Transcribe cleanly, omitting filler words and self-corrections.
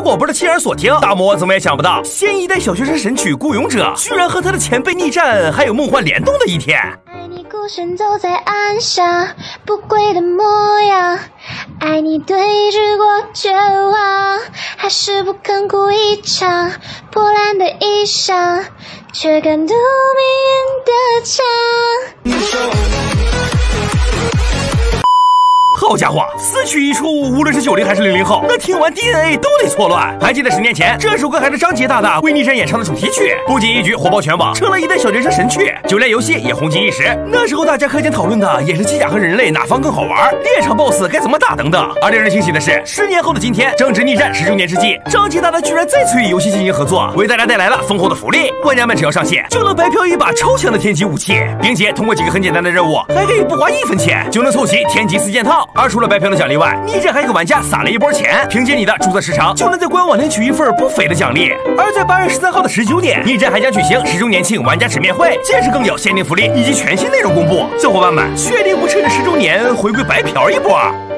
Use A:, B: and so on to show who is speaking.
A: 果不是亲耳所听，大魔怎么也想不到，现一代小学生神曲《孤勇者》居然和他的前辈逆战还有梦幻联动的一天。
B: 爱你孤身走在暗巷，不归的模样，爱你对峙过绝望，还是不肯哭一场，破烂的衣裳，却敢堵命运的枪。
A: 好家伙，此曲一出，无论是90后还是00后，那听完 DNA 都得错乱。还记得10年前，这首歌还是张杰大大为逆战演唱的主题曲，不仅一举火爆全网，成了一代小学生神曲，就连游戏也红极一时。那时候大家课间讨论的也是机甲和人类哪方更好玩，猎场 BOSS 该怎么打等等。而令人惊喜的是，10年后的今天，正值逆战10周年之际，张杰大大居然再次与游戏进行合作，为大家带来了丰厚的福利。玩家们只要上线，就能白嫖一把超强的天级武器，并且通过几个很简单的任务，还可以不花1分钱就能凑齐天级4件套。而除了白嫖的奖励外，逆战还给玩家撒了一波钱，凭借你的注册时长，就能在官网领取一份不菲的奖励。而在8月13号的19点，逆战还将举行10周年庆玩家直面会，届时更有限定福利以及全新内容公布。小伙伴们，确定不趁着10周年回归白嫖一波？